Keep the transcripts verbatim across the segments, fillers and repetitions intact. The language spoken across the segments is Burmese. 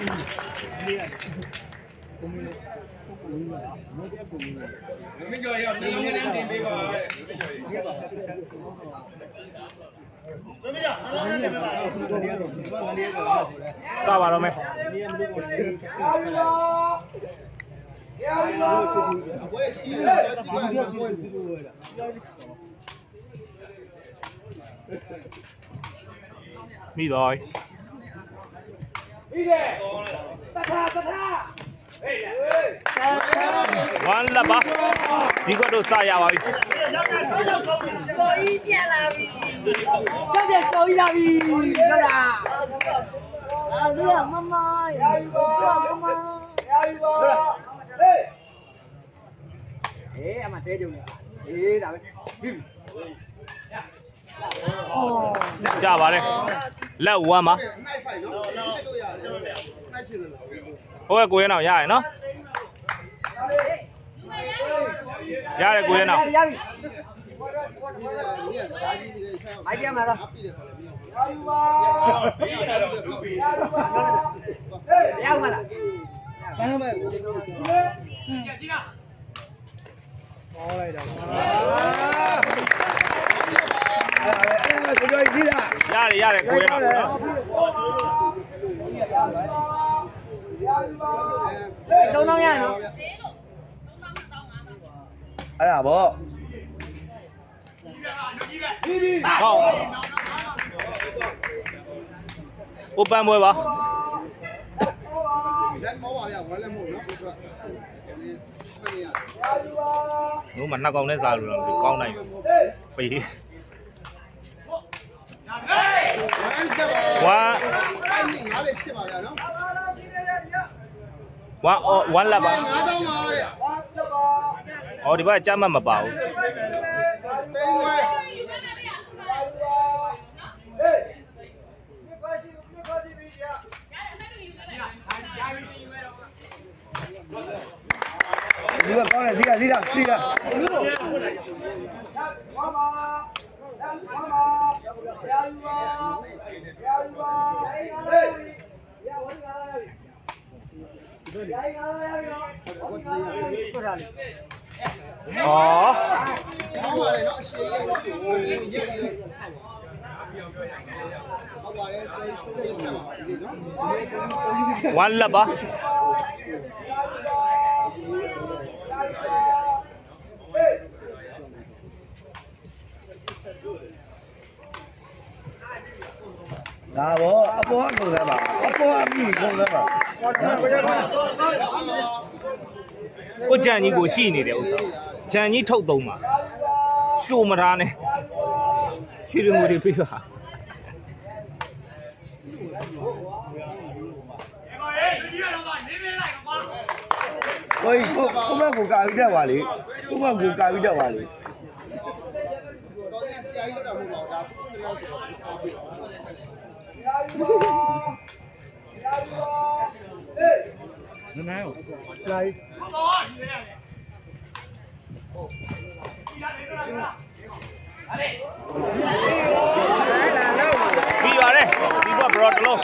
sao vào đâu mày đi rồi完了吧？你个都啥呀？喂！ 手一点了喂！这边手一点喂，这啦！啊，对呀，妈妈，呀，妈妈，呀，妈。哎，阿妈带着呢。哎，大卫。哦。 加吧嘞，来五万吗？OK， ကိုရအောင်ရရနော်ရတယ်ကိုရအောင်မိုက်ကြမှာလားရောက်မလားဘယ်မှာလဲကြည့်လားဟောလိုက်တာအဲ့ဒါကိုကြည့်လားရတယ်ရတယ်ကိုရအောင်နော်သုံးတောင်းရနော်အဲ့ဒါဗောဟုတ်ဟိုပန်းပွဲပါလက်မောပါဗျာဝမ်းလက်မို့နော်ဟိုမှာနှစ်ကောင်နဲ့စားလို့တော့ကောင်းနိုင်ပြီဝါဝါအော်ဝါလာပါငါးတောင်းပါတဲ့အော်ဒီဘက်အကြမ်းမမပါဘူးတိန်ဝဲဒီကကောင်းတယ်စီးတာစီးတာစီးတာဝါမာဝါမာရာယူပါရာယူပါဟေးရဝန်းလာရိုင်းကားရရောဟုတ်တာလေဩကောင်းပါလေနော်အရှိရဲ့ရက်ရက်ဟုတ်ပါတယ်ကျေးဇူးတင်ပါတယ်နော်ဝါလာပါဒါဘောအပေါ်ကကုန်စမ်းပါအပေါ်ကမိကုန်စမ်းပါကိုကြံကြီးကိုရှိနေတယ်ဥစ္စာကြံကြီးထုတ်သုံးပါရှို့မထားနဲ့ရွှေလူငွေတွေပေးပါဝေးကိုကိုမကူကာပြီးတက်ပါလေကိုမကူကာပြီးတက်ပါလေတော်ရဆရာကြီးတော့မဟုတ်ပါဘူးဒါသူ့တယောက်ဆိုရာယူပါရာယူပါဟေးနန်းနိုင်လာပြီးပြီးပါတယ်ပြီးတော့ဘရော့တလုံး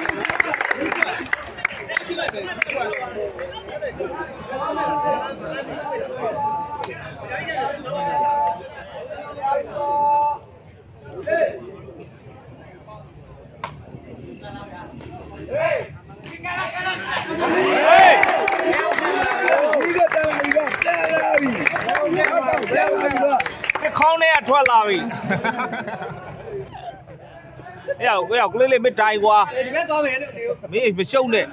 ခေါင်းထဲကထွက်လာပြီအဲ့ရောက်ကိုရောက်ကလေးလေးမတိုင်ကွာဒီဘက်သွားမယ်လို့မင်းမရှုံးနဲ့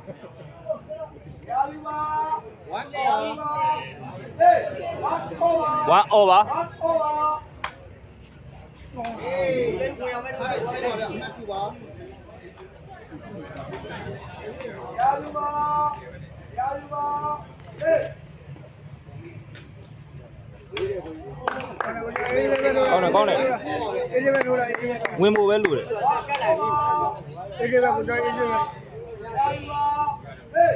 ဝမ်းကောဟေးဝမ်းကောပါဝမ်းအော်ပါအေးဝင်အောင်ပဲထားချစ်ပါဗျာမှတ်ကြည့်ပါရာယူပါရာယူပါဟေးကောင်းတယ်ကောင်းတယ်အေးလေးပဲထိုးလိုက်အေးလေးဝင်ဖို့ပဲလိုတယ်အေးလေးပဲကိုကြိုးအေးလေးပဲရာယူပါဟေး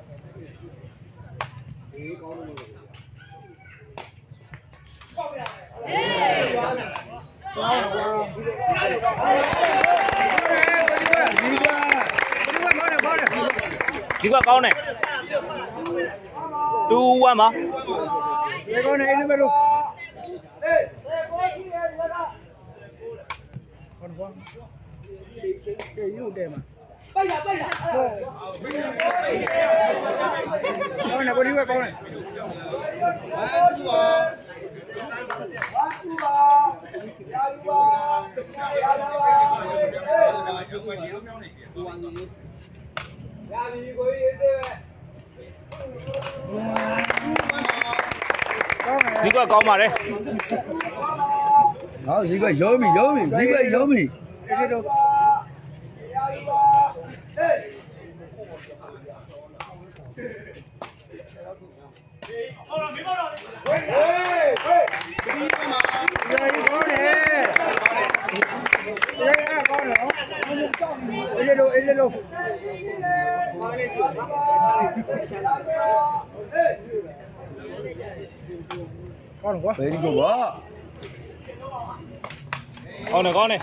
အေးကောင်းတယ်ပေါက်ရဟေးကောင်းတယ်ကောင်းတယ်ဒီကဒီကဒီကကောင်းတယ်ကောင်းတယ်ဒီကကောင်းတယ်two one ပါဒီကောင်းနေအဲ့ဒီဘက်လို့အေးကိုရှိရဒီကတော့ဟုတ်ပါအေးယူတယ်မှာပိုက်ရပိုက်ရကောင်းနေကိုဒီကကောင်းနေဘာသူပါဘာသူပါရာယူပါရာလာပါရာပြီကိုရေးသေးပဲဈေးကကောင်းပါတယ်ဟောဈေးကရောပြီရောပြီဈေးကရောပြီအဲ့ဒီတော့ဟောမင်းတော့ဟေးဟေးဒီမှာဒီကောင်းတယ်ဒီကကောင်းတယ်နော်အဲ့ဒီလိုအဲ့ဒီလိုကောင်းကွာဘယ်ဒီကွာကောင်းတယ်ကောင်းတယ်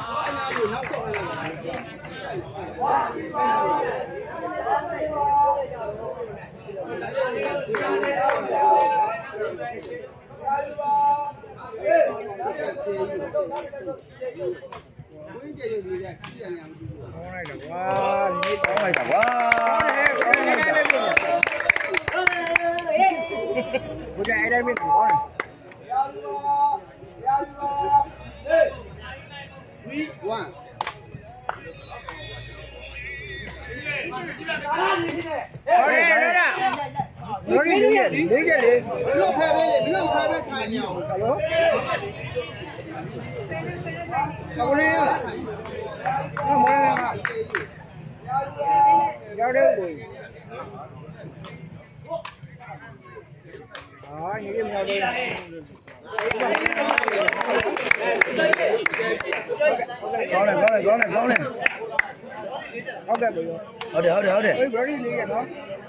လေးကြလေဘလို့ဖဲပဲဘလို့ဖဲပဲခိုင်းနေအောင်ဟယ်လိုကောင်းနေရလားမမရောက်တယ်ကိုအာညီလေးမရောက်တယ်ကောင်းတယ်ကောင်းတယ်ကောင်းတယ်ကောင်းတယ်ဟုတ်ကဲ့ဗျာဟုတ်တယ်ဟုတ်တယ်ဟုတ်တယ်အေး very လေးရနော်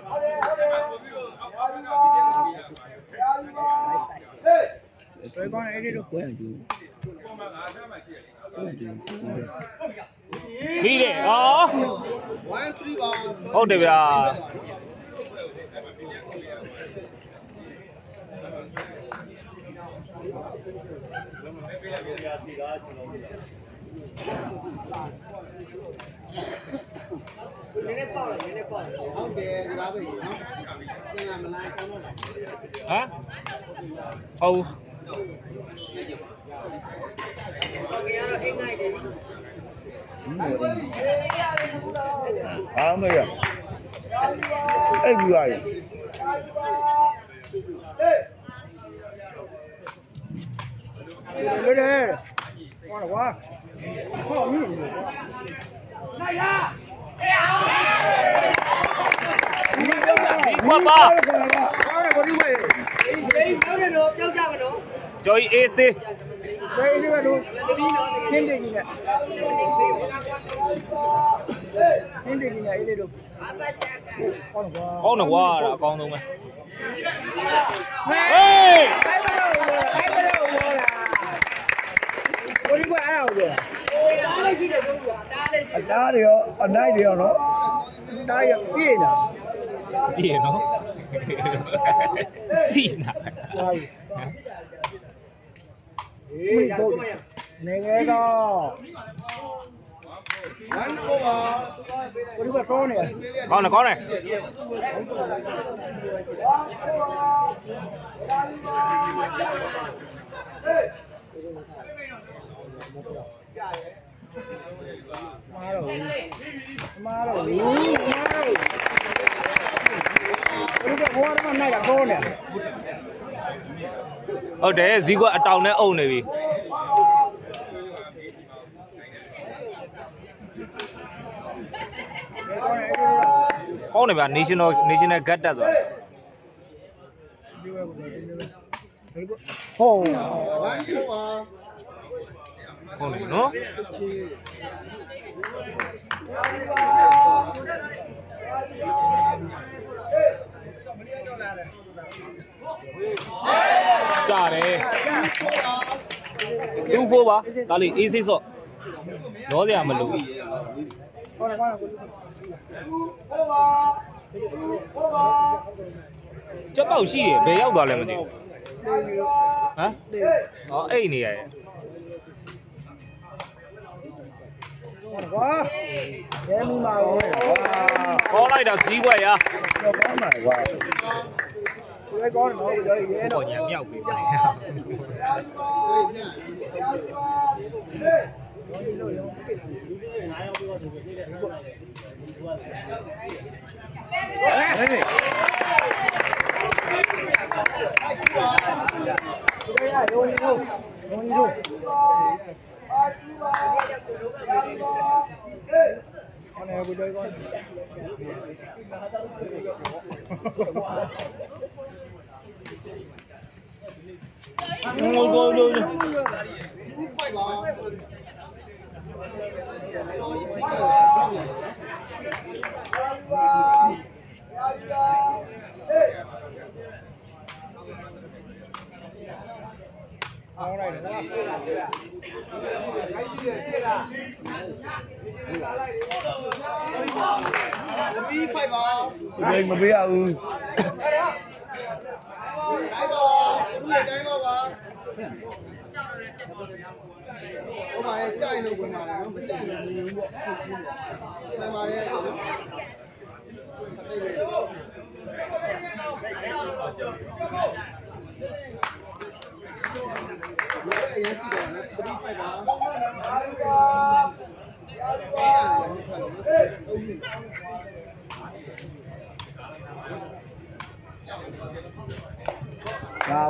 တွေ့ကောင်းအဲ့ဒီတော့ကိုယ်အောင်ကြည့်ပြီးတယ်ဟော one three ပါဟုတ်တယ်ဗျာနည်းနည်းပေါက်လိုက်နည်းနည်းပေါက်ဟုတ်တယ်ဒါပဲနော်ကျန်လာမလားကောင်းတော့ဟမ်ဟုတ်အားမရအဲ့ဒီရည်လေလေဟောကွာဟောမြင့်နာရဝါပါကောင်းတယ်ကိုဒီဝဲဒီကောင်းတယ်တော့ပြောကြမလို့ကျော်ကြီးအေးစေးဘယ်ဒီကတော့ခင်းတယ်ကြီးနဲ့ခင်းတယ်ကြီးနဲ့အေးလေးတို့ကောင်းကွာကောင်းတယ်ကွာဒါအကောင်းဆုံးပဲဟေးကိုဒီကအားအောင်ပြောတားလေးကြီးတယ်တို့တားလေးကြီးအတားတွေရောအနိုင်တွေရောနော်တားရပြည့်နေတာပြည့်နော်စီနာအေးတော့နေငယ်တော့ဝမ်းကိုပါကိုဒီကတော့နေကောင်းတယ်ကောင်းတယ်မာတော့မာတော့မာတော့ဒီကဘောရမနိုင်တာတော့နေဟုတ်တယ်ဈေးကအတောင်နဲ့အုံနေပြီကောင်းတယ်ဗျာ national national ဂတ်တက်သွားဟောဟုတ်တယ်နော်ကြားတယ်two fourပါဒါလေး easy ဆော့လောစရာမလိုဘူးဟောတယ်ကွာကိုtwo fourပါချက်ပေါက်ရှိရဘယ်ရောက်သွားလဲမသိဘူးဟမ်ဟောအိတ်နေရရဲ့ကွာရဲမိမာရောကွာခေါ်လိုက်တာဈေးကွက်ရတော့ကောင်းပါကွာဒီကောင်းတော့ရဲရဲပေါ်တော့ညာမြောက်ပြီပါဟေးရရိုးရိုးရိုးရိုးခေါင်းနဲ့ကိုကြောက်ကောင်းငိုငိုငို All right. Be five ball. Đây mà bây giờ. Cái ball, cái ball. Ủa mà này chơi luôn mà nó mới chơi. Mà mà đây. Đây đây. Bravo.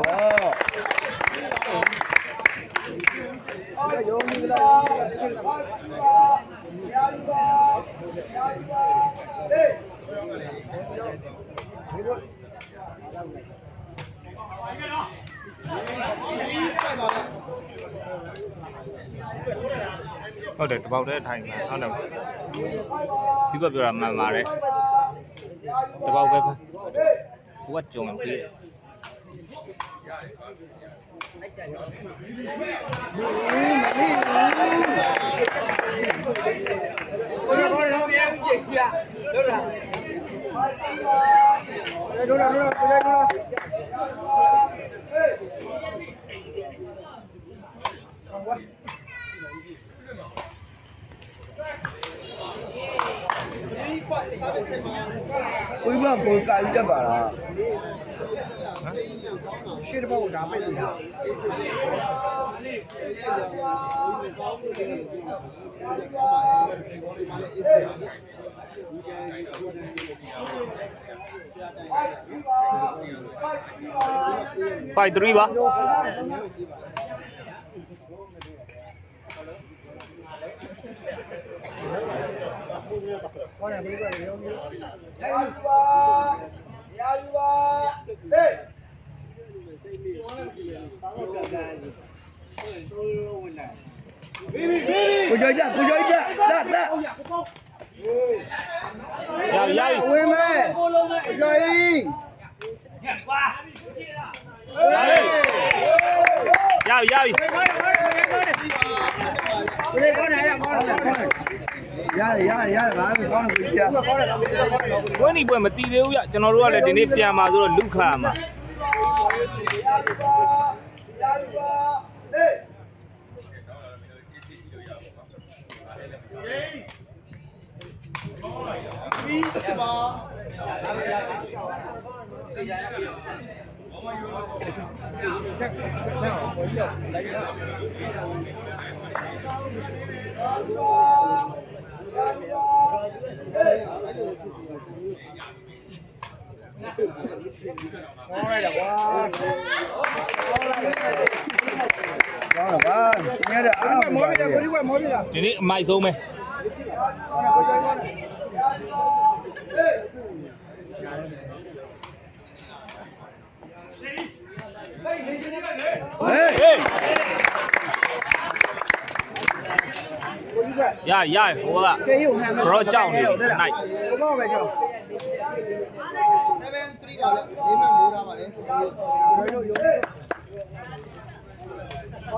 Thôi để bao đấy thành mà ăn đâu xíu có biểu mà mà đấy để bao cái thôi quá trùng kia Ui mà cô cái cho bà là shit bao đá bay được phải three ba con này bây giờ thì không cô chơi chưa cô chơi chưa đã đã dây dây ui mẹ chơi đi dây dây đây con này là con này ra đi ra đi ra đi bán con này chưa bữa nay bữa mà tí thiếu vậy cho nó luôn là đến đây mà rồi lúc khả mà con này là quá con là quá nghe được ăn rồi mới bây giờ mới bây giờ đến đây mai dâu mày dạ dạ hùa ạ rồi chào đi này có về chưa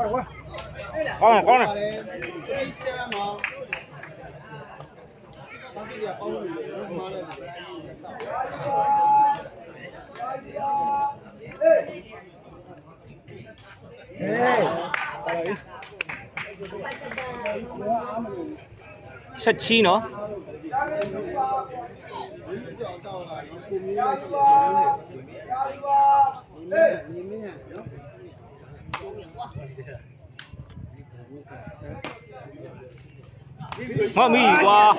con này con này 十七နော်မမီကွာ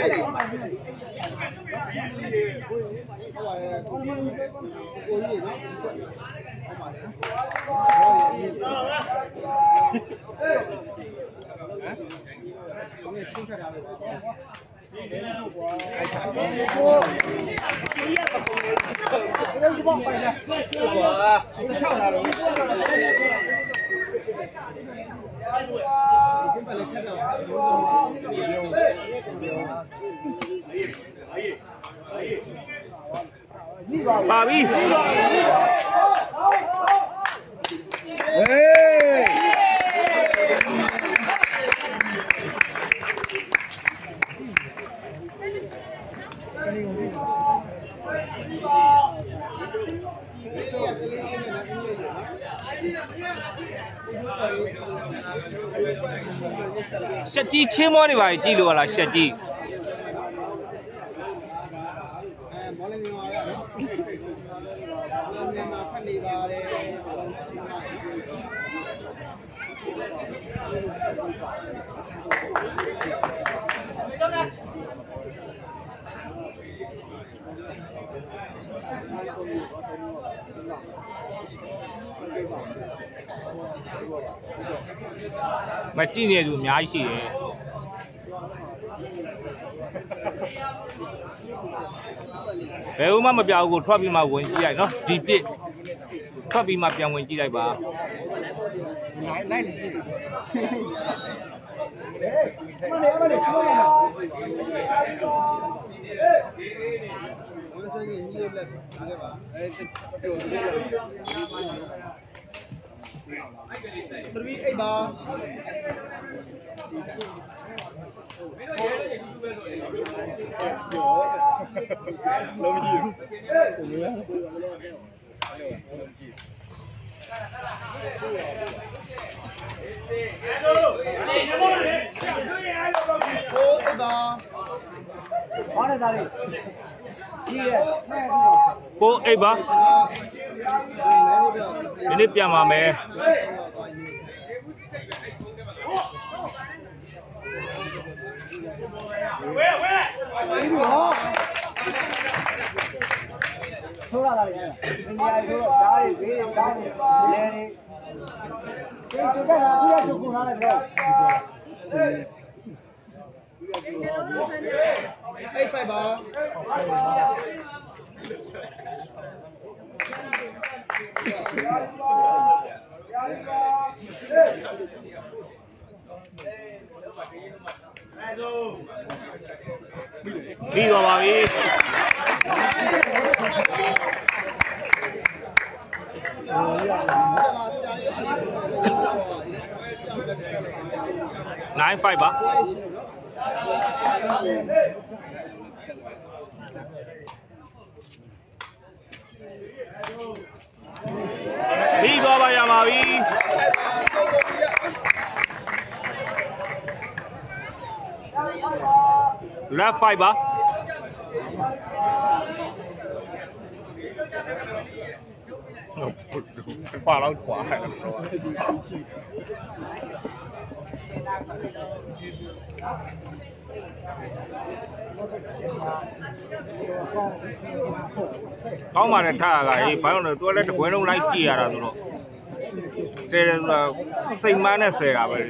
ပါပြီဟေးရှက်ကြီးချင်းမောနေပါကြည့်လို့လားရှက်ကြီးမကြည့်နေသူအများကြီးရှိတယ်ဘယ်ဦးမှမပြောက်ဘူးကိုထွက်ပြီးမှဝင်ကြည့်လိုက်နော်ဒီပြစ်ထွက်ပြီးမှပြန်ဝင်ကြည့်လိုက်ပါလိုက်လိုက်ကြည့်မလေးမလေးချိုးနေတာဘယ်ဆိုရင်ညီရလက်ဒီကပါအဲတရီအိဘာလုံးမရှိဘူးကိုမျိုးရကိုအိဘာဘာလဲသားလေးကြီးရဲ့ကိုအိဘာဒီနေ့ပြန်ပါမယ်ဝဲဝဲဒီလိုထိုးရတာလေဒီနေရာတွေတော့ဓာတ်တွေဘေးဓာတ်တွေလဲနေဒီကျက်ကအခုရချုပ်ခုထားလိုက်တော့အိတ်ဖိုက်ပါပြီးတော့ပါပြီnine five ပါပြီးတော့ပါရပါပြီleft five ပါขวาเราขวาကောင်းပါတယ်ထားကအေးဘာလို့လဲသူလည်းတကွင်းလုံးလိုက်ကြည့်ရတာဆိုတော့ဆယ်ဆိုတာစိတ်မန်းနဲ့ဆယ်တာပဲ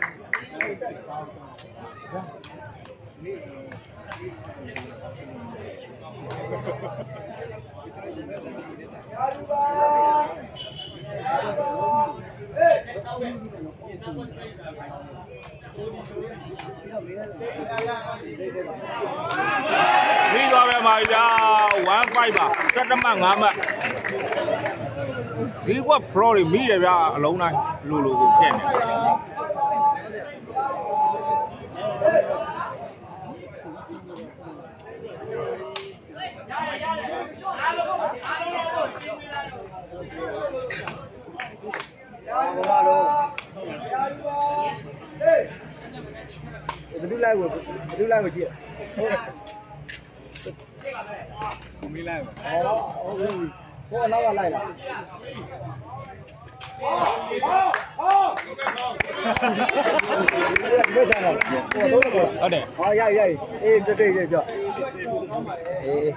ပြီးသွားပဲမှာကြာone fiveပါစက်တမငါးမှတ်ဒီက pro တွေမိတယ်ဗျာအလုံးတိုင်းလိုလိုကိုပြက်နေလိုက်ကိုဘယ်သူလိုက်ကိုကြည့်ဟုတ်မီလိုက်ဟောဟုတ်ပြီကိုအနောက်ကလိုက်လားဟောဟောဘယ်စားလဲဟိုတော့ဟုတ်တယ်ဟောရရအေးတွေ့တွေ့ပြောအေး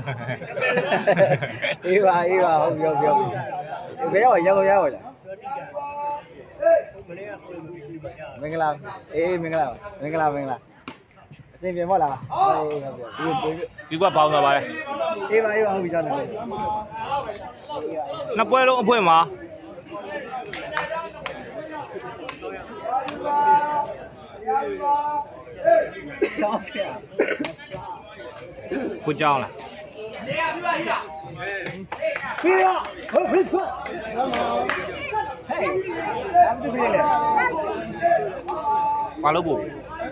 အေးပါအေးပါဟုတ်ပြောပြောဘယ်ရောက်ရောက်ရောက်လာမင်္ဂလာအေးမင်္ဂလာမင်္ဂလာမင်္ဂလာအစင်ပြင်မလားအေးဟုတ်ပြောဒီကပေါင်းသွားပါလေအေးပါအေးပါဟုတ်ပြီကြားနေနှစ်ပွဲလုံးအဖွဲမှာကျောင်းဆရာကိုကျောင်းလားပြီးတော့ဟုတ်ပြီကွာဟေးဘာလုပ်ကြလဲဘာလုပ်ဖို့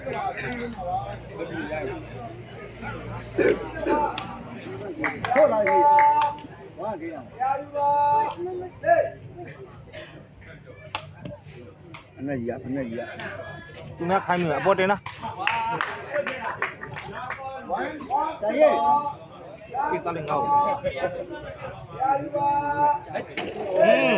ဟုတ်လားကြီးဝါကြီးရအမေကြီးရအမေကြီးရသူများခိုင်းမြအပေါ်တင်လားဒါကြီးဒီကလည်းငေါ့อืม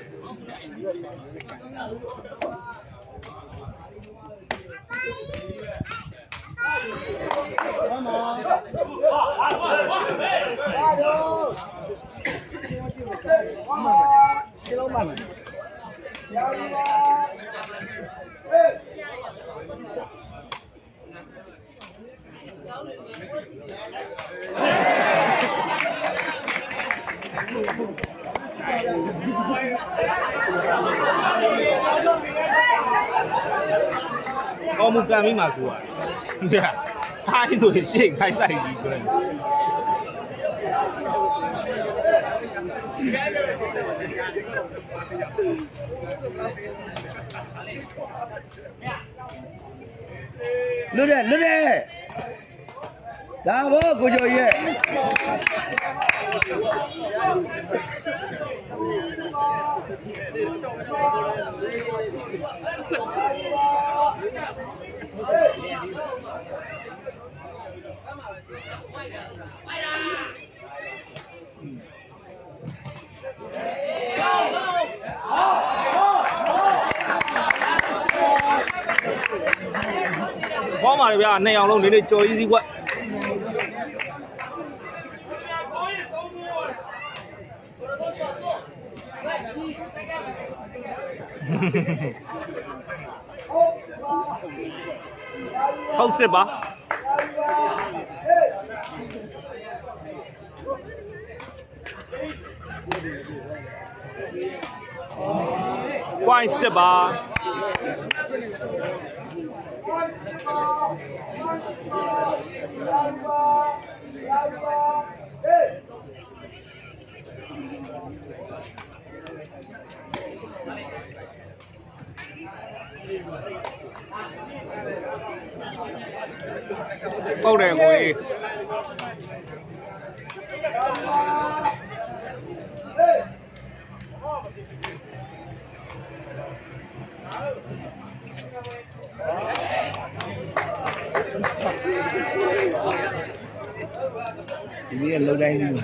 这老板们， ကောင်းမှုကံမိမှာဆိုရတယ်။ခိုင်းဆိုရင်ရှေ့ခိုင်းဆိုင်ကြီးကျွန်းလွတ်တယ်လွတ်တယ်ဒါဘောကိုကျော်ရဲ့ကောင်းပါလေဗျာနှစ်ယောက်လုံးနေနေကြော်ကြီးစီကွက်ဟုတ်စစ်ပါဝိုင်းစစ်ပါဟုတ်တယ်ကိုကြီးဒီနေ့လုံးတိုင်းနေလို့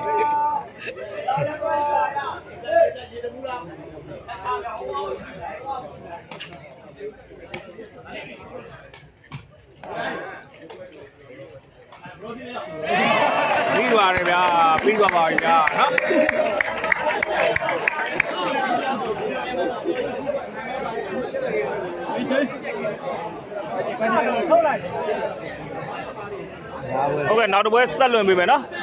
ပြီးသွားတယ်ဗျာပြီးသွားပါပြီဗျာနော်ဒီချိန်ဟုတ်ကဲ့နောက်တစ်ပွဲဆက်လွှင့်ပေးမယ်နော်